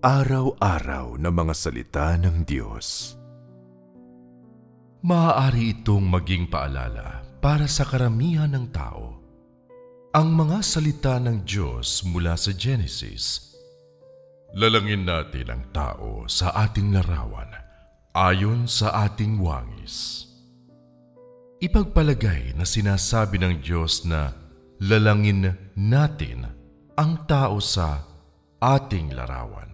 Araw-araw na mga salita ng Diyos. Maaari itong maging paalala para sa karamihan ng tao. Ang mga salita ng Diyos mula sa Genesis. Lalangin natin ang tao sa ating larawan ayon sa ating wangis. Ipagpalagay na sinasabi ng Diyos na lalangin natin ang tao sa ating larawan.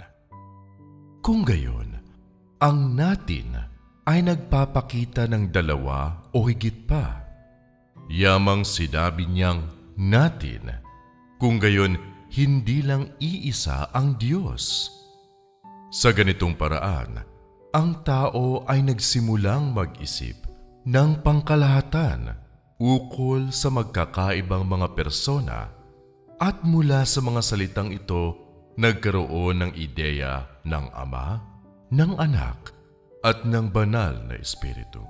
Kung gayon, ang natin ay nagpapakita ng dalawa o higit pa. Yamang sinabi niyang natin, kung gayon hindi lang iisa ang Diyos. Sa ganitong paraan, ang tao ay nagsimulang mag-isip ng pangkalahatan ukol sa magkakaibang mga persona at mula sa mga salitang ito, nagkaroon ng ideya ng Ama, ng Anak, at ng Banal na Espiritu.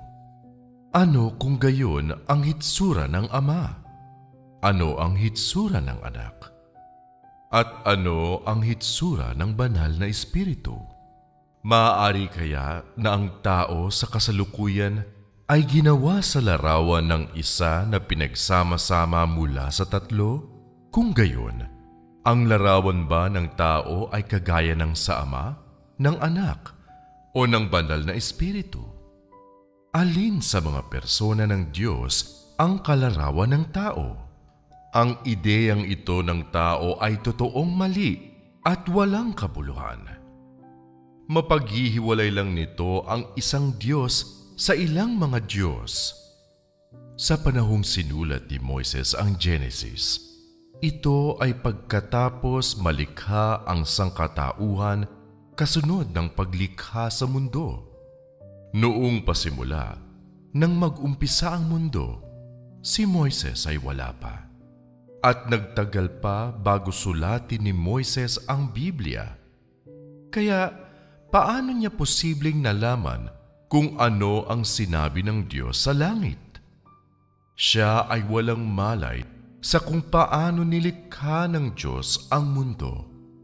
Ano kung gayon ang hitsura ng Ama? Ano ang hitsura ng Anak? At ano ang hitsura ng Banal na Espiritu? Maaari kaya na ang tao sa kasalukuyan ay ginawa sa larawan ng isa na pinagsama-sama mula sa tatlo? Kung gayon, ang larawan ba ng tao ay kagaya ng sa Ama, ng Anak, o ng Banal na Espiritu? Alin sa mga persona ng Diyos ang kalarawan ng tao? Ang ideyang ito ng tao ay totoong mali at walang kabuluhan. Mapaghihiwalay lang nito ang isang Diyos sa ilang mga Diyos. Sa panahong sinulat ni Moises ang Genesis, ito ay pagkatapos malikha ang sangkatauhan kasunod ng paglikha sa mundo. Noong pasimula, nang mag-umpisa ang mundo, si Moises ay wala pa. At nagtagal pa bago sulatin ni Moises ang Biblia. Kaya paano niya posibleng nalaman kung ano ang sinabi ng Diyos sa langit? Siya ay walang malay sa kung paano nilikha ng Diyos ang mundo.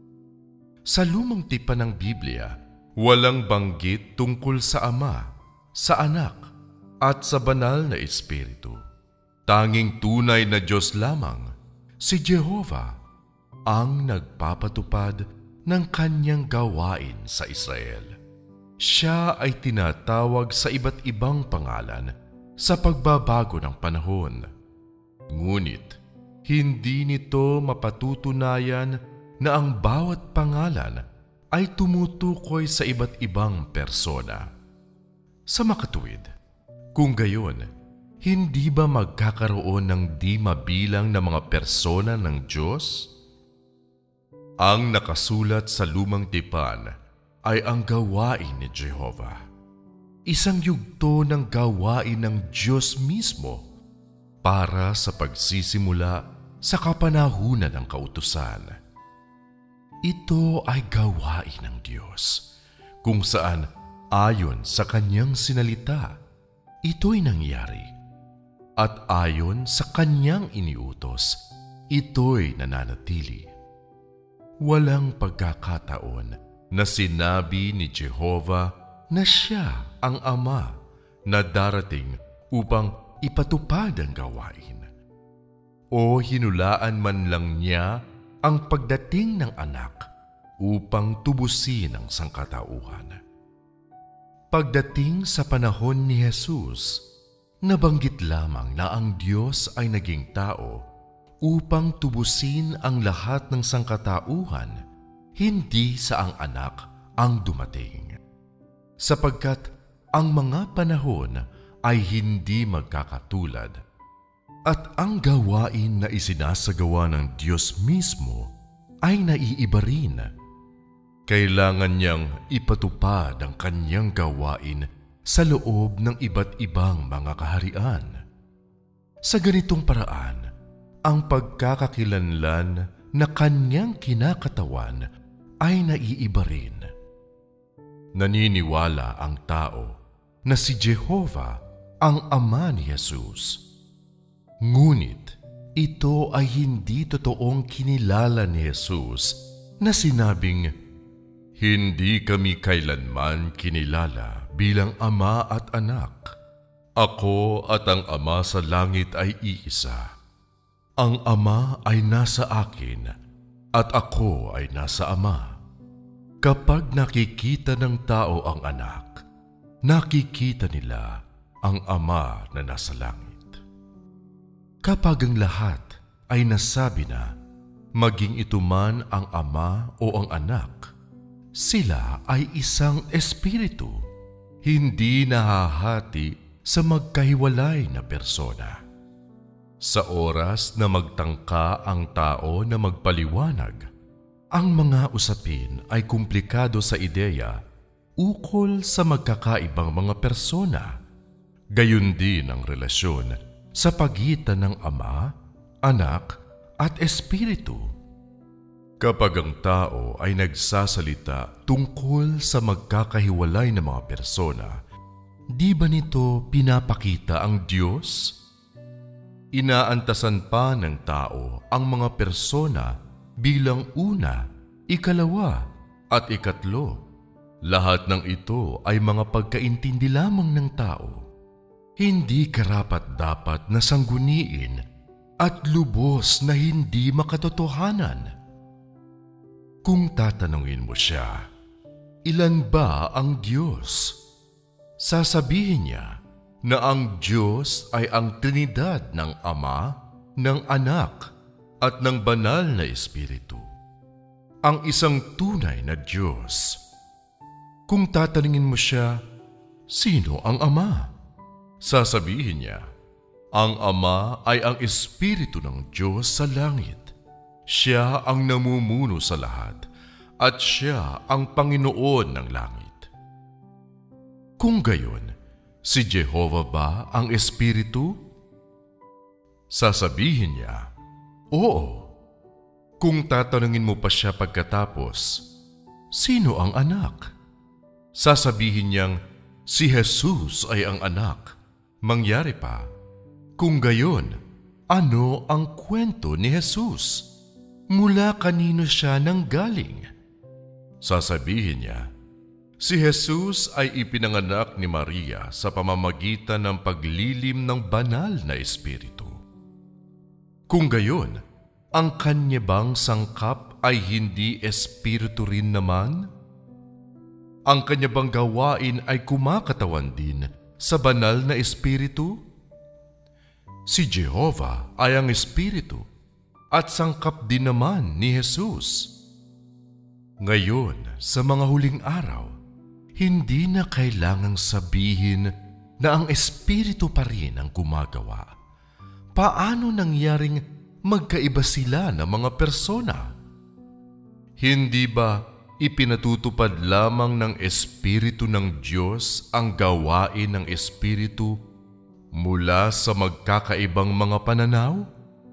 Sa lumang tipan ng Biblia, walang banggit tungkol sa Ama, sa Anak, at sa Banal na Espiritu. Tanging tunay na Diyos lamang, si Jehovah, ang nagpapatupad ng kanyang gawain sa Israel. Siya ay tinatawag sa iba't ibang pangalan sa pagbabago ng panahon. Ngunit, hindi nito mapatutunayan na ang bawat pangalan ay tumutukoy sa iba't ibang persona. Sa makatuwid, kung gayon, hindi ba magkakaroon ng di mabilang na mga persona ng Diyos? Ang nakasulat sa lumang tipan ay ang gawain ni Jehovah. Isang yugto ng gawain ng Diyos mismo para sa pagsisimula sa kapanahunan ng kautusan. Ito ay gawain ng Diyos, kung saan ayon sa kanyang sinalita, ito'y nangyari. At ayon sa kanyang iniutos, ito'y nananatili. Walang pagkakataon na sinabi ni Jehovah na siya ang Ama na darating upang ipatupad ang gawain. O hinulaan man lang niya ang pagdating ng Anak upang tubusin ang sangkatauhan. Pagdating sa panahon ni Jesus, nabanggit lamang na ang Diyos ay naging tao upang tubusin ang lahat ng sangkatauhan, hindi sa ang Anak ang dumating. Sapagkat ang mga panahon ay hindi magkakatulad, at ang gawain na isinasagawa ng Diyos mismo ay naiiba rin. Kailangan niyang ipatupad ang kanyang gawain sa loob ng iba't ibang mga kaharian. Sa ganitong paraan, ang pagkakakilanlan na kanyang kinakatawan ay naiiba rin. Naniniwala ang tao na si Jehovah ang Ama ni Jesus. Ngunit ito ay hindi totoong kinilala ni Jesus na sinabing, Hindi kami kailanman kinilala bilang ama at anak. Ako at ang Ama sa langit ay iisa. Ang Ama ay nasa akin at ako ay nasa Ama. Kapag nakikita ng tao ang anak, nakikita nila ang Ama na nasa langit. Kapag ang lahat ay nasabi na, maging ito man ang Ama o ang anak, sila ay isang espiritu, hindi nahahati sa magkahiwalay na persona. Sa oras na magtangka ang tao na magpaliwanag, ang mga usapin ay komplikado sa ideya ukol sa magkakaibang mga persona. Gayon din ang relasyon sa pagitan ng Ama, Anak at Espiritu. Kapag ang tao ay nagsasalita tungkol sa magkakahiwalay na mga persona, di ba nito pinapakita ang Diyos? Inaantasan pa ng tao ang mga persona bilang una, ikalawa at ikatlo. Lahat ng ito ay mga pagkaintindi lamang ng tao. Hindi karapat-dapat na sangguniin at lubos na hindi makatotohanan. Kung tatanungin mo siya, ilan ba ang Diyos? Sasabihin niya na ang Diyos ay ang Trinidad ng Ama, ng Anak, at ng Banal na Espiritu. Ang isang tunay na Diyos. Kung tatanungin mo siya, sino ang Ama? Sasabihin niya, ang Ama ay ang Espiritu ng Diyos sa langit. Siya ang namumuno sa lahat at siya ang Panginoon ng langit. Kung gayon, si Jehovah ba ang Espiritu? Sasabihin niya, oo. Kung tatanungin mo pa siya pagkatapos, sino ang anak? Sasabihin niyang, si Jesus ay ang anak. Mangyari pa, kung gayon, ano ang kwento ni Jesus? Mula kanino siya nanggaling? Sasabihin niya, si Jesus ay ipinanganak ni Maria sa pamamagitan ng paglilim ng banal na Espiritu. Kung gayon, ang kanya bang sangkap ay hindi Espiritu rin naman? Ang kanya bang gawain ay kumakatawan din sa banal na Espiritu? Si Jehovah ay ang Espiritu at sangkap din naman ni Jesus. Ngayon, sa mga huling araw, hindi na kailangang sabihin na ang Espiritu pa rin ang gumagawa. Paano nangyaring magkaiba sila ng mga persona? Hindi ba ipinatutupad lamang ng Espiritu ng Diyos ang gawain ng Espiritu mula sa magkakaibang mga pananaw?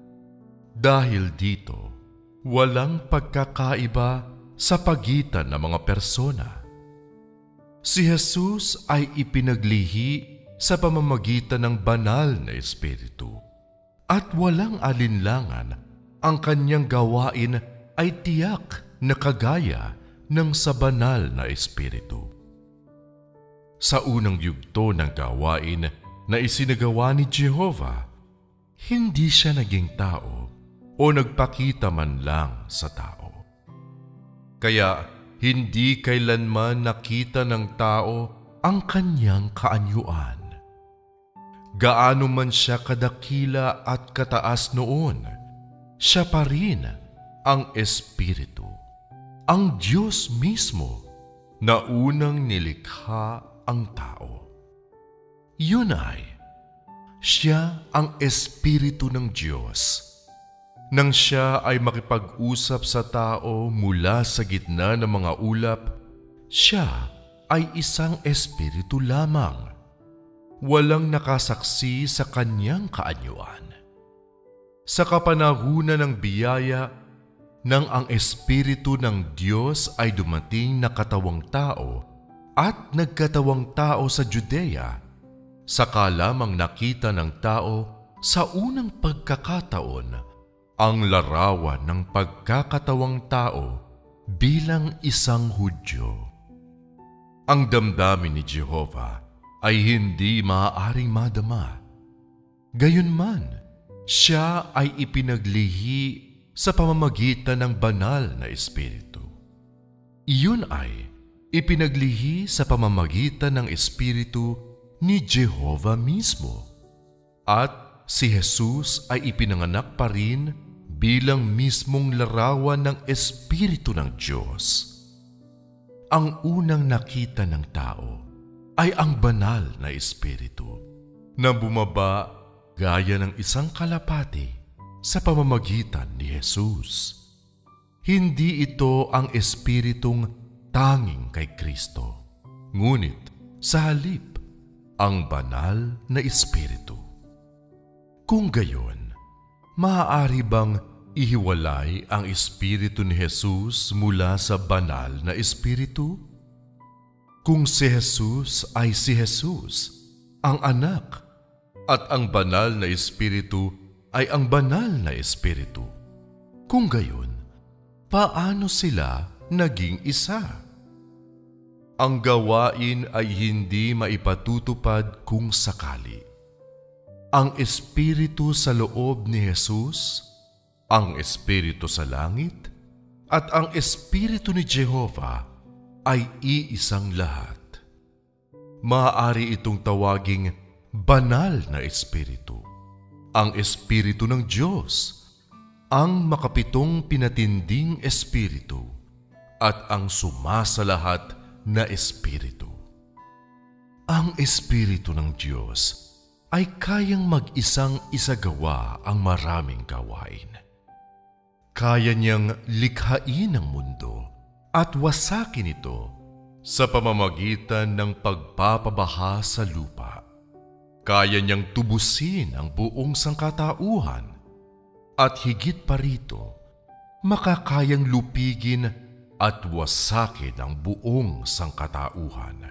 Dahil dito, walang pagkakaiba sa pagitan ng mga persona. Si Jesus ay ipinaglihi sa pamamagitan ng banal na Espiritu at walang alinlangan ang kanyang gawain ay tiyak na kagaya ng sa banal na Espiritu. Sa unang yugto ng gawain na isinagawa ni Jehovah, hindi siya naging tao o nagpakita man lang sa tao. Kaya hindi kailanman nakita ng tao ang kanyang kaanyuan. Gaano man siya kadakila at kataas noon, siya pa rin ang Espiritu, ang Diyos mismo na unang nilikha ang tao. Yun ay, siya ang Espiritu ng Diyos. Nang siya ay makipag-usap sa tao mula sa gitna ng mga ulap, siya ay isang espiritu lamang. Walang nakasaksi sa kanyang kaanyuan. Sa kapanahunan ng biyaya, nang ang Espiritu ng Diyos ay dumating na katawang tao at nagkatawang tao sa Judea, saka lamang nakita ng tao sa unang pagkakataon ang larawan ng pagkakatawang tao bilang isang Hudyo. Ang damdamin ni Jehovah ay hindi maaaring madama. Gayunman, siya ay ipinaglihi sa pamamagitan ng banal na Espiritu. Iyon ay ipinaglihi sa pamamagitan ng Espiritu ni Jehovah mismo. At si Jesus ay ipinanganak pa rin bilang mismong larawan ng Espiritu ng Diyos. Ang unang nakita ng tao ay ang banal na Espiritu na bumaba gaya ng isang kalapati sa pamamagitan ni Jesus. Hindi ito ang Espiritong tanging kay Kristo, ngunit sa halip, ang banal na Espiritu. Kung gayon, maaari bang ihiwalay ang Espiritu ni Jesus mula sa banal na Espiritu? Kung si Jesus ay si Jesus, ang anak, at ang banal na Espiritu ay ang banal na Espiritu, kung gayon, paano sila naging isa? Ang gawain ay hindi maipatutupad kung sakali. Ang Espiritu sa loob ni Jesus, ang Espiritu sa langit, at ang Espiritu ni Jehovah ay iisang lahat. Maaari itong tawaging banal na Espiritu, ang Espiritu ng Diyos, ang makapitong pinatinding Espiritu, at ang sumasalahat na Espiritu. Ang Espiritu ng Diyos ay kayang mag-isang isagawa ang maraming gawain. Kaya niyang likhain ang mundo at wasakin ito sa pamamagitan ng pagpapabaha sa lupa. Kaya niyang tubusin ang buong sangkatauhan at higit pa rito, makakayang lupigin at wasakin ang buong sangkatauhan.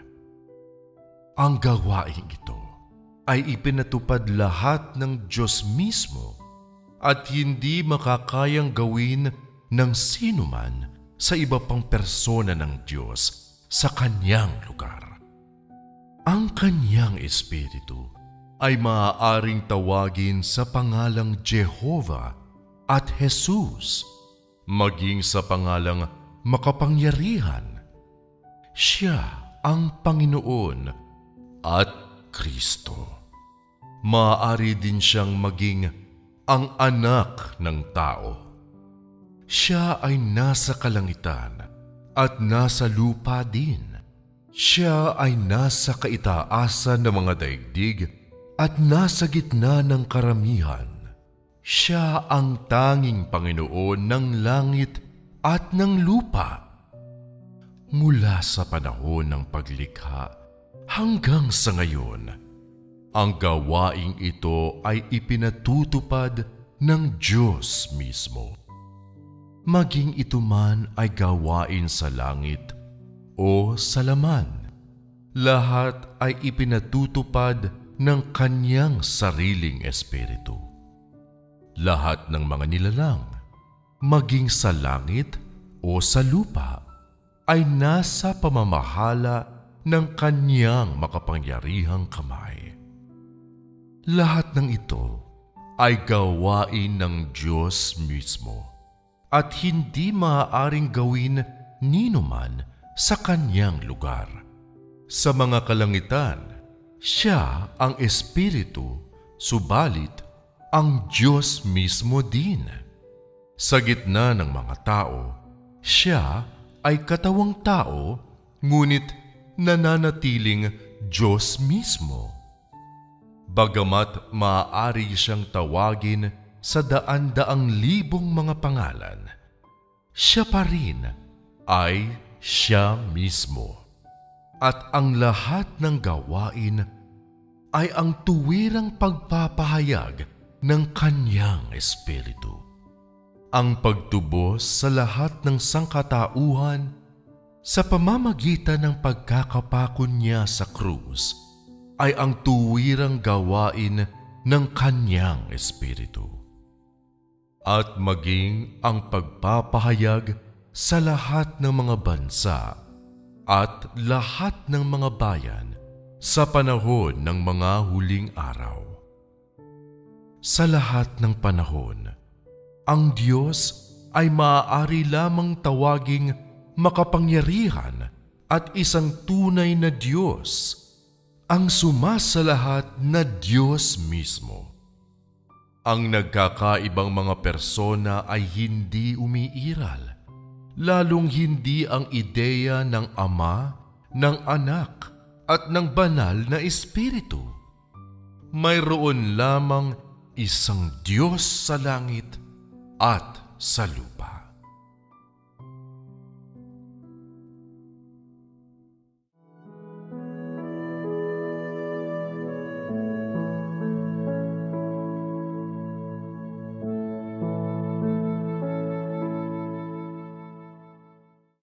Ang gawain ito ay ipinatupad lahat ng Diyos mismo at hindi makakayang gawin ng sinuman sa iba pang persona ng Diyos sa kanyang lugar. Ang kanyang Espiritu ay maaaring tawagin sa pangalang Jehovah at Jesus, maging sa pangalang makapangyarihan. Siya ang Panginoon at Kristo. Maaari din siyang maging ang anak ng tao. Siya ay nasa kalangitan at nasa lupa din. Siya ay nasa kaitaasan ng mga daigdig at nasa gitna ng karamihan. Siya ang tanging Panginoon ng langit at ng lupa. Mula sa panahon ng paglikha hanggang sa ngayon, ang gawaing ito ay ipinatutupad ng Diyos mismo. Maging ito man ay gawain sa langit o sa laman, lahat ay ipinatutupad ng kanyang sariling Espiritu. Lahat ng mga nilalang, maging sa langit o sa lupa, ay nasa pamamahala ng kanyang makapangyarihang kamay. Lahat ng ito ay gawain ng Diyos mismo at hindi maaaring gawin ninuman sa kanyang lugar. Sa mga kalangitan, siya ang Espiritu, subalit ang Diyos mismo din. Sa gitna ng mga tao, siya ay katawang tao, ngunit nananatiling Diyos mismo. Bagamat maaari siyang tawagin sa daan-daang libong mga pangalan, siya pa rin ay siya mismo. At ang lahat ng gawain ay ang tuwirang pagpapahayag ng kanyang Espiritu. Ang pagtubos sa lahat ng sangkatauhan sa pamamagitan ng pagkakapako niya sa krus ay ang tuwirang gawain ng kanyang Espiritu. At maging ang pagpapahayag sa lahat ng mga bansa at lahat ng mga bayan sa panahon ng mga huling araw. Sa lahat ng panahon, ang Diyos ay maaari lamang tawaging makapangyarihan at isang tunay na Diyos, ang sumasalahat na Diyos mismo. Ang nagkakaibang mga persona ay hindi umiiral, lalong hindi ang ideya ng Ama, ng Anak, at ng Banal na Espiritu. Mayroon lamang isang Diyos sa langit at sa lupa.